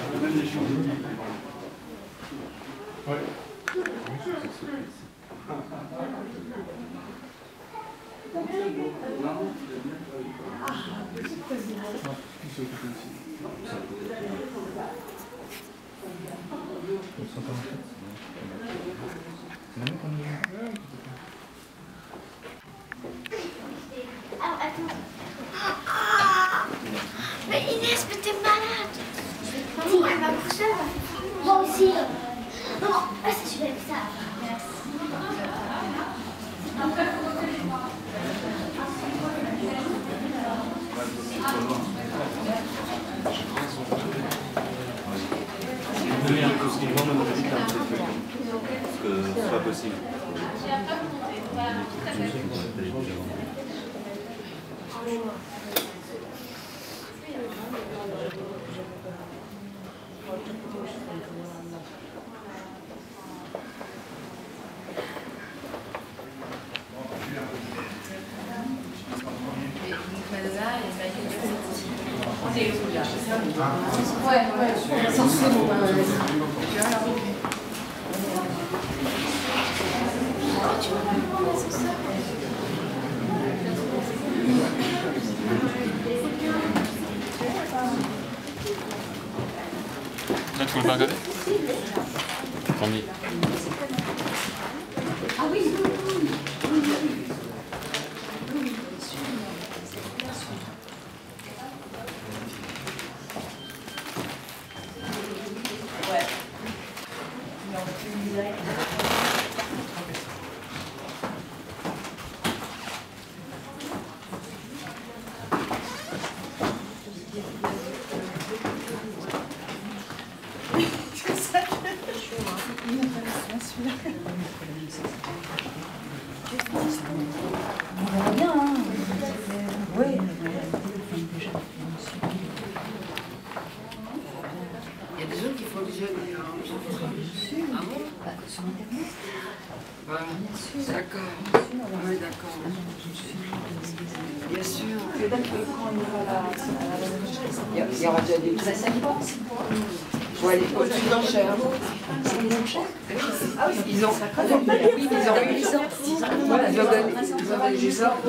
Mais Inès, mais t'es malade. Dis, elle m'a poussé. Moi aussi. Non, c'est super ça. Parce que c'est pas possible. Là, tu veux pas regarder? Premier. Ah oui. On verra bien, hein. Oui. Il y a des autres qui fonctionnent. Ah bon? Sur Internet. Voilà. D'accord. Oui, d'accord. Bien sûr. Il y aura déjà des très sympas. Il faut aller au-dessus d'enchères. Ah oui, ils ont. Oui, ils ont eu 10 ans. Voilà, ils ont donné 10 ans.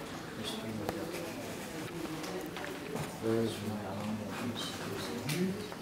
Je